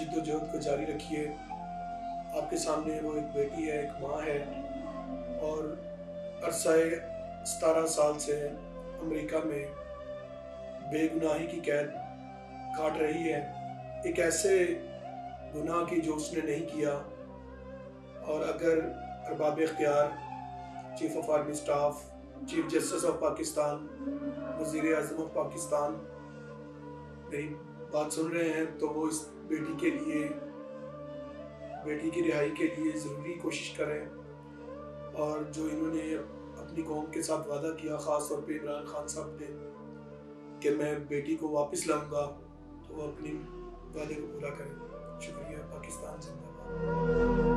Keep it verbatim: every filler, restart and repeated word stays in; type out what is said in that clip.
जिद्दोजहद को जारी रखिए। आपके सामने वो एक बेटी है, एक माँ है और अरसाए सतारह साल से अमेरिका में बेगुनाही की कैद काट रही है, एक ऐसे गुनाह की जो उसने नहीं किया। और अगर अरबाब इख्तियार, chief of army staff, chief justice of Pakistan, वज़ीर आज़म ऑफ पाकिस्तान मेरी बात सुन रहे हैं तो वो इस बेटी के लिए, बेटी की रिहाई के लिए ज़रूरी कोशिश करें। और जो इन्होंने अपनी कौम के साथ वादा किया, ख़ास तौर पे इमरान खान साहब ने, कि मैं बेटी को वापस लाऊंगा, तो वो अपनी वादे को पूरा करें। शुक्रिया। पाकिस्तान जिंदाबाद।